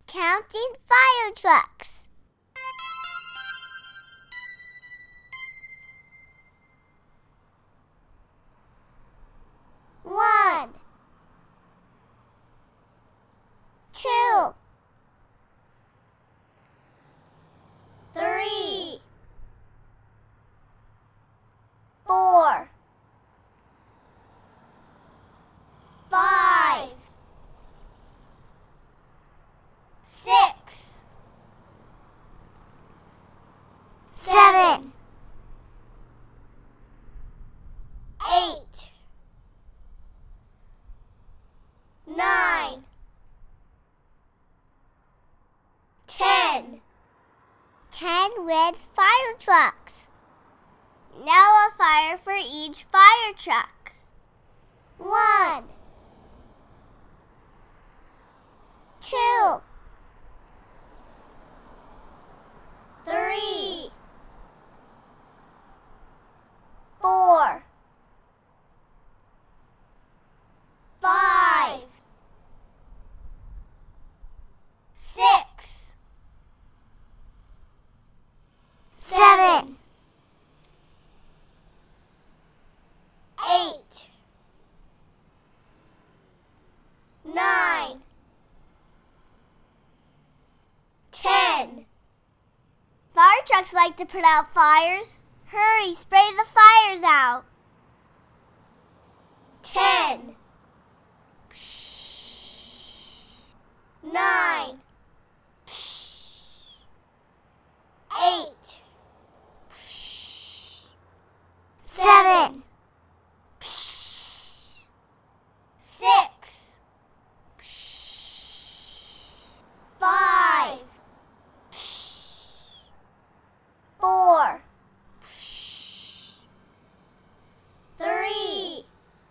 Counting fire trucks. 1, 2, 3, 4, 5, 6, 7, 8, 9, 10. 10 red fire trucks. Now a fire for each fire truck. 1, 2, 3, 4, 5, 6, 7, 8, 9, 10. Fire trucks like to put out fires. Hurry, spray the fires out. 10, 9, 8, 7, 6, 5, 4, 3,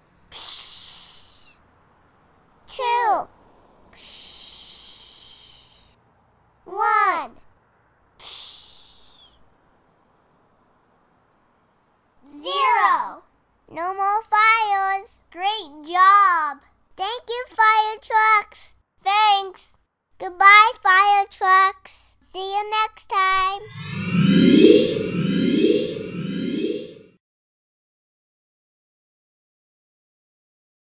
2, 1. 0. No more fires. Great job. Thank you, fire trucks. Thanks. Goodbye, fire trucks. See you next time.